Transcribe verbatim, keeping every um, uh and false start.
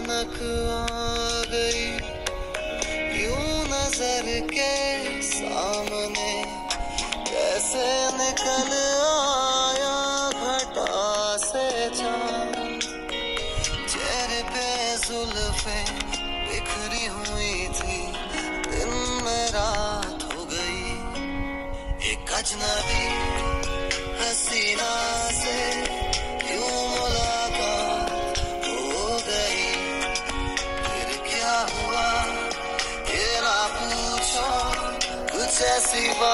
अचानक आ गई यूं नजर के सामने, कैसे निकल आया घटा से चांद। चेहरे पे जुल्फे बिखरी हुई थी, दिन में रात हो गई। एक अजनबी हसीना से यूं मुलाकात हो गई। फिर क्या हुआ ये ना पूछो, कुछ ऐसी बात